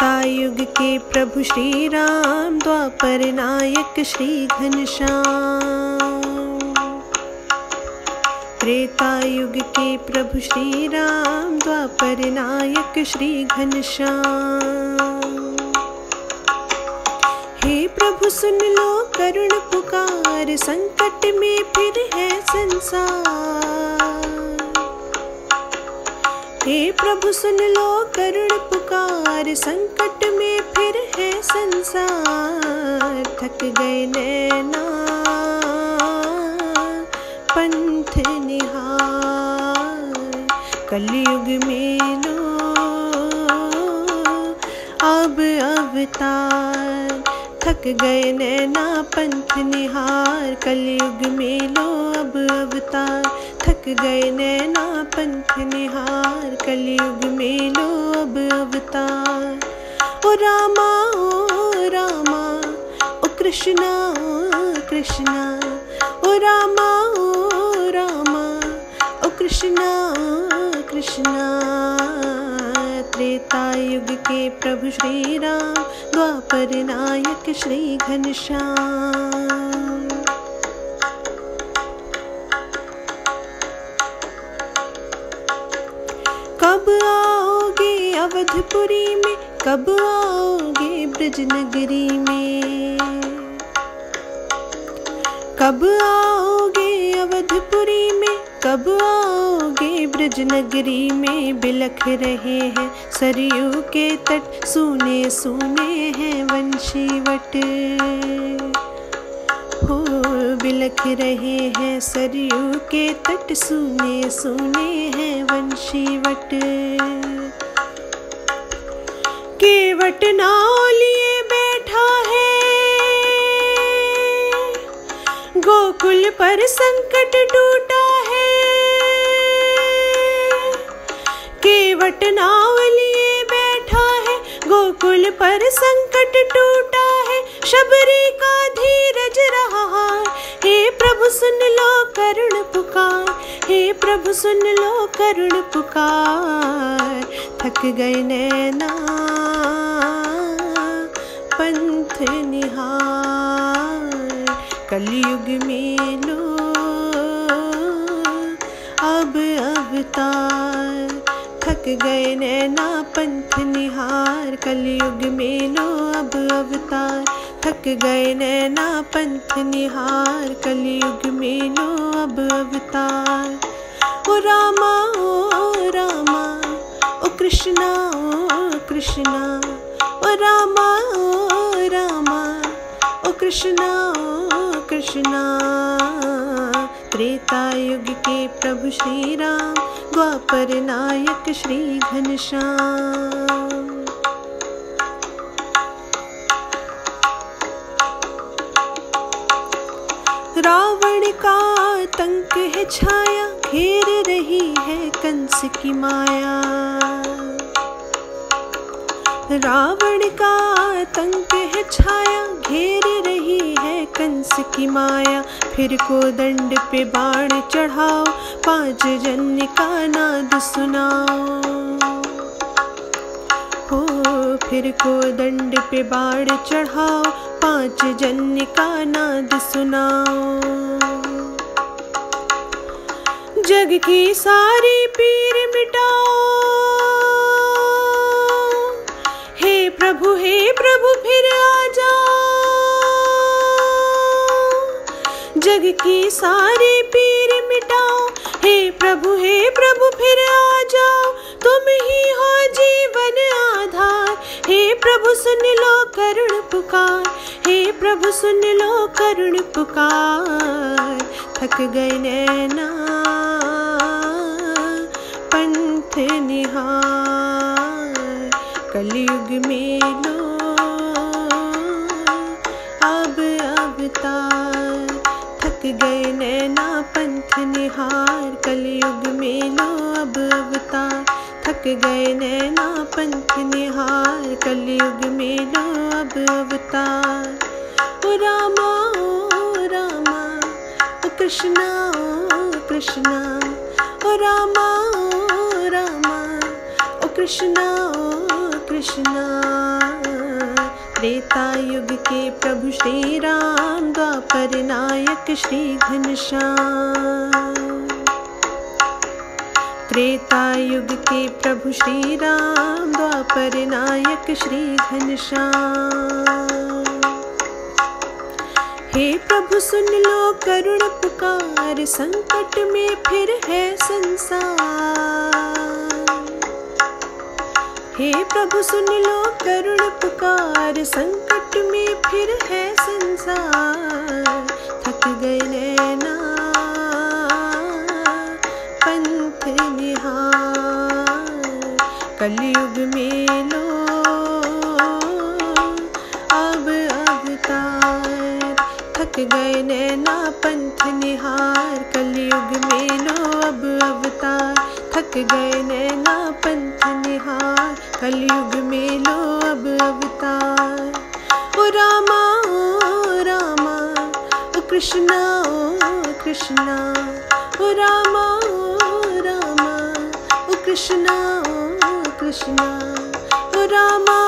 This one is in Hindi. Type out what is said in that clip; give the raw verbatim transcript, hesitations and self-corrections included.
त्रेता युग के प्रभु श्री राम, द्वापर नायक श्री घनश्याम। त्रेता युग के प्रभु श्री राम, द्वापर नायक श्री घनश्याम। हे प्रभु सुन लो करुण पुकार, संकट में फिर है संसार। हे प्रभु सुन लो करुण पुकार, संकट में फिर है संसार। थक गए नैना पंथ निहार, कलयुग में लो अब अवतार। थक गए नैना पंथ निहार, कलयुग में लो अब अवतार। थक गए नैना पंथ निहार, कलयुग में लो अब अवतार। ओ रामा ओ रामा ओ कृष्णा ओ कृष्णा, ओ रामा ओ रामा ओ कृष्णा ओ कृष्णा। त्रेता युग के प्रभु श्री राम, द्वापर नायक श्री घनश्याम। कब आओगे अवधपुरी में, कब आओगे ब्रज नगरी में। कब आओगे अवधपुरी में, कब आओगे ब्रज नगरी में। बिलख रहे हैं सरयू के तट, सूने सूने हैं वंशीवट। हो बिलख रहे हैं सरयू के तट, सूने सूने हैं वंशीवट। केवट नाव लिए बैठा है, गोकुल पर संकट टूटा है। केवट नाव लिए बैठा है, गोकुल पर संकट टूटा है। शबरी का धीरज रहा, हे प्रभु सुन लो करुण पुकार। हे प्रभु सुन लो करुण पुकार। थक गए नैना पंथ निहार, कलयुग में लो अब अवतार। थक गए नैना पंथ निहार, कलयुग में लो अब अवतार। थक गए नैना पंथ निहार, कलयुग में लो अब अवतार। ओ रामा ओ रामा ओ कृष्णा ओ कृष्णा, ओ रामा ओ रामा ओ कृष्णा ओ कृष्णा। त्रेता युग के प्रभु श्री राम, द्वापर नायक श्री घनश्याम। रावण का आतंक है छाया, घेर रही है कंस की माया। रावण का आतंक है छाया, घेर रही है कंस की माया। फिर को दंड पे बाण चढ़ाओ, पांच जन्य का नाद सुनाओ। हो फिर को दंड पे बाण चढ़ाओ, पांच जन्य का नाद सुनाओ। जग की सारी पीर मिटाओ, हे प्रभु हे प्रभु फिर आ जाओ। जग की सारी पीर मिटाओ, हे प्रभु हे प्रभु फिर आ जाओ। तुम ही हो जीवन आधार, हे प्रभु सुन लो करुण पुकार। हे प्रभु सुन लो करुण पुकार। थक गए नैना पंथ निहार, कलयुग में लो अब अवतार। थक गए नैना पंथ निहार, कलयुग में लो अब अवतार। थक गए नैना पंथ निहार, कलयुग में लो अब अवतार। ओ रामा ओ रामा ओ कृष्णा ओ कृष्णा, ओ रामा ओ रामा ओ कृष्णा ओ कृष्णा। त्रेता युग के प्रभु श्री राम, द्वापर नायक श्री घनश्याम। त्रेता युग के प्रभु श्री राम, द्वापर नायक श्री घनश्याम। हे प्रभु सुन लो करुण पुकार, संकट में फिर है संसार। हे प्रभु सुन लो करुण पुकार, संकट में फिर है संसार। थक गए नैना पंथ निहार, कलयुग में लो अब अवतार। थक गए नैना पंथ निहार, कलयुग में लो अब अवतार। थक गए नैना पंथ निहार, कलयुग में लो अब अवतार। ओ रामा ओ रामा ओ कृष्णा ओ कृष्णा, ओ रामा ओ रामा ओ कृष्णा ओ कृष्णा, ओ रामा